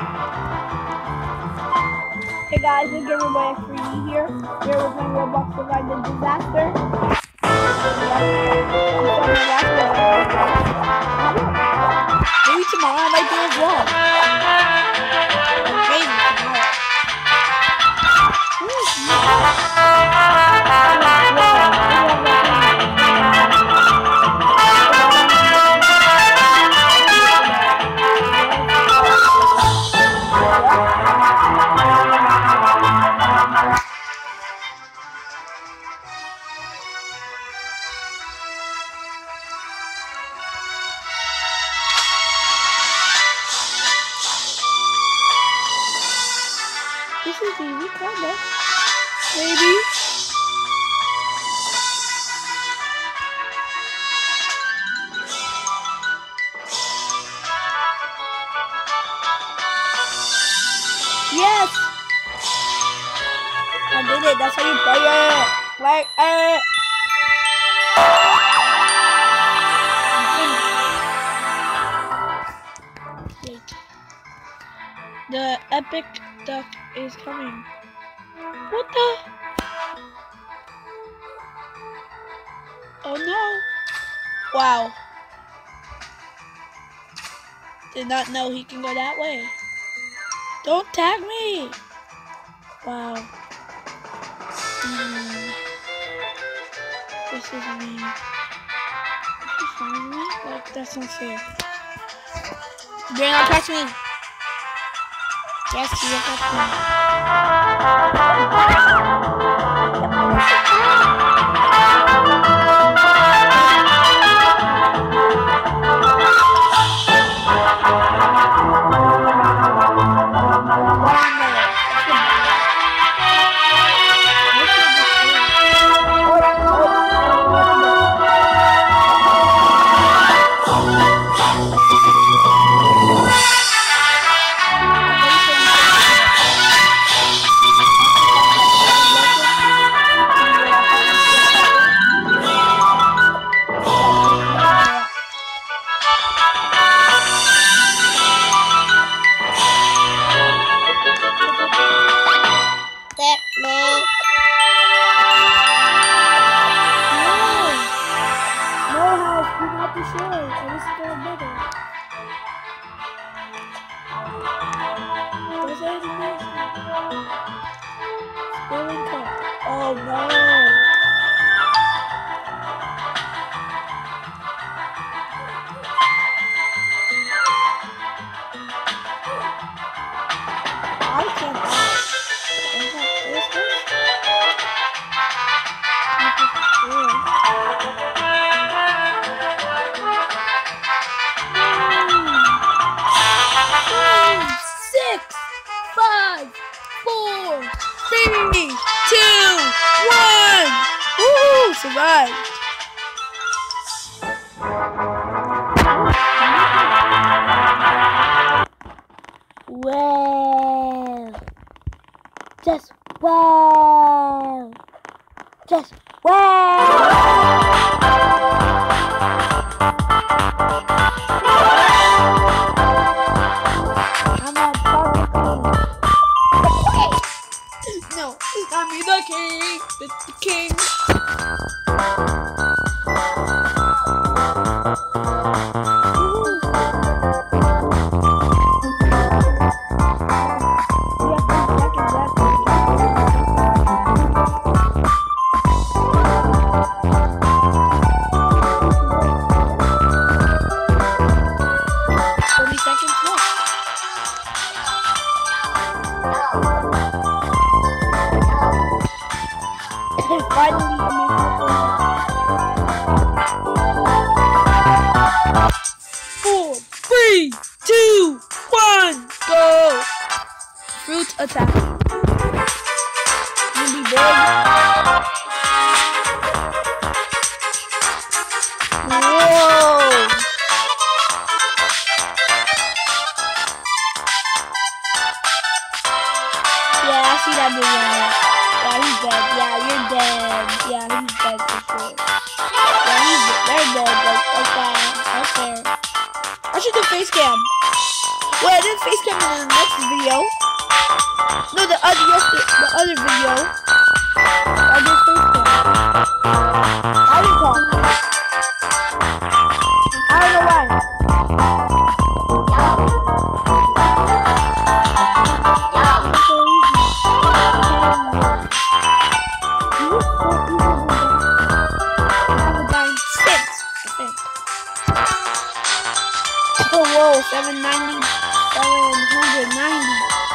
Hey guys, it's Gameboy X3D here. Here we're playing Roblox Survive the Disaster. Maybe tomorrow I might do a vlog. Maybe tomorrow. This is easy, kinda. Maybe. Yes! I did it, that's how you play it. Like, Wait. The epic duck is coming. What the? Oh no. Wow. Did not know he can go that way. Don't tag me. Wow. This is me. You find me? Like, that's not fair. You're not catch me. Yes, you will catch me. Oh no! I can't. Six, 5, 4, 3, 2, 1. Woo! Survived. Well, just well, just well. I'm a puppet. No, it's not me, the king. It's the king. Finally, four, 3, 2, 1, go! Fruit attack. You'll be big. Whoa! Yeah, I see that video. Yeah, he's dead. Yeah, you're dead. Yeah, he's dead for sure. Yeah, they're dead. Like, okay. I should do face cam. Wait, I didn't face cam in the next video. No, the other video. I did face cam. I didn't talk. I don't know why. Oh, whoa, 790, 790.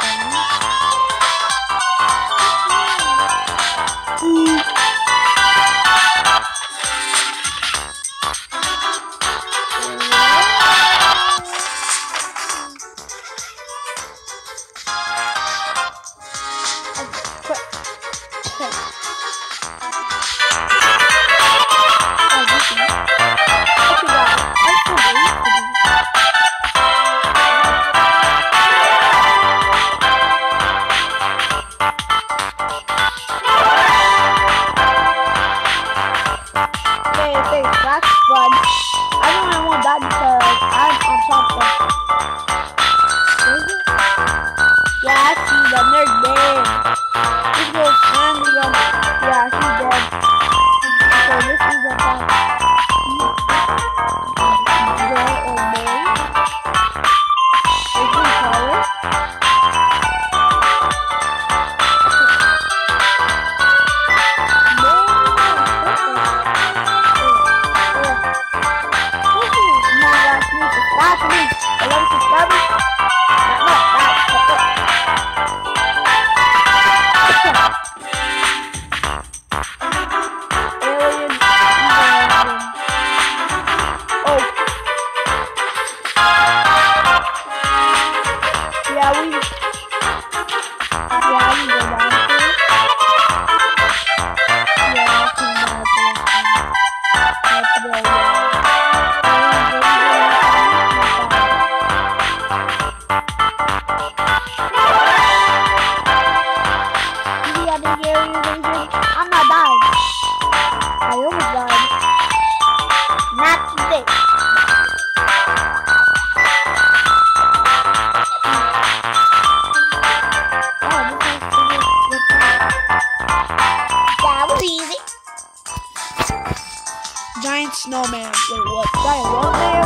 Giant snowman. Wait, what? Giant what, man?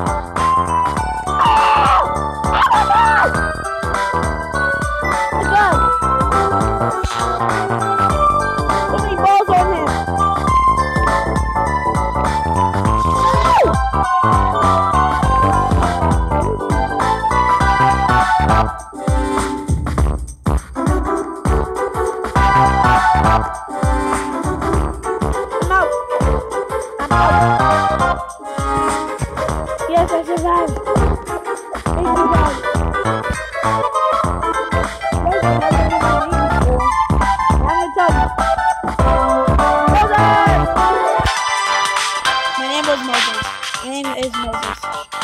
So many balls on him. Yes, I survived. I survived. I'm gonna tell you. Moses! My name was Moses. My name is Moses.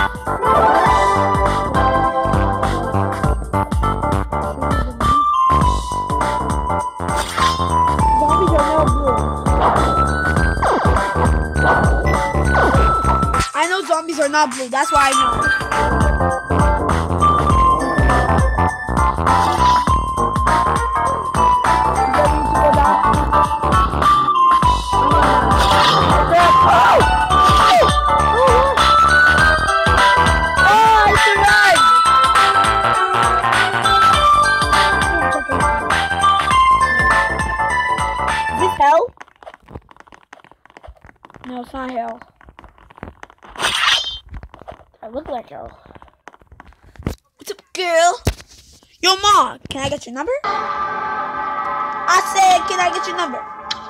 Zombies are now blue. I know zombies are not blue, that's why I know. I survived! Is this hell? No, it's not hell. I look like hell. What's up, girl? Yo, Ma, can I get your number? I said, can I get your number?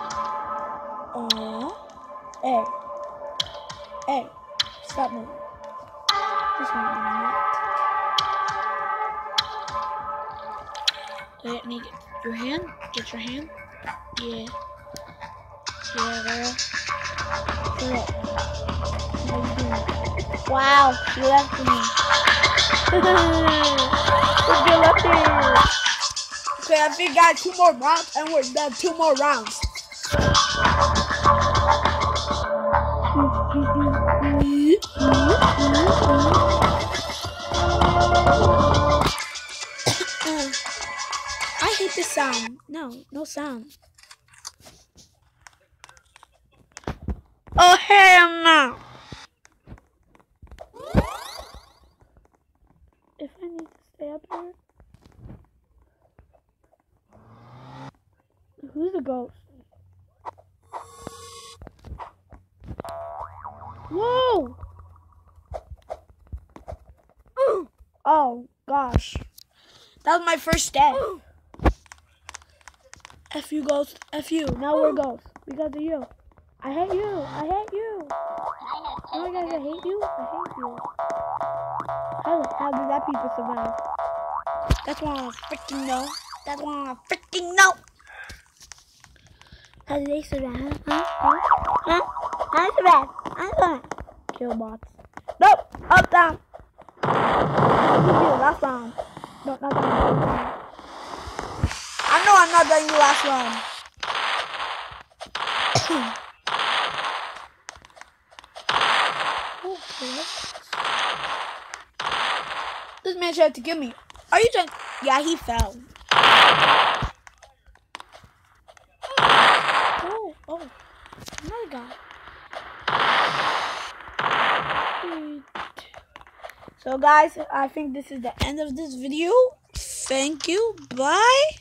Hey. Hey. Stop moving. Just moving a minute. Let me get your hand. Get your hand. Yeah. Yeah, girl. Shut up. How you doing? Wow, you left me. You left me. Okay, I think I got 2 more rounds and we're done. 2 more rounds. I hate this sound. No sound. Oh, hell no. If I need to stay up here. Who's the ghost? Whoa! Oh, gosh. That was my first death. F you, ghost. F you. Now we're ghosts. Because of you. I hate you. I hate you. Oh my gosh, I hate you. I hate you. How did that people survive? That's what I freaking know. That's what I freaking know. How did they survive? Huh? How did they survive? Kill bots. Nope. Up, down. Last round. No, not that. I know I'm not done you last round. Okay. This man tried to kill me. Are you trying? Yeah, he fell. Oh, another guy. So guys, I think this is the end of this video. Thank you. Bye.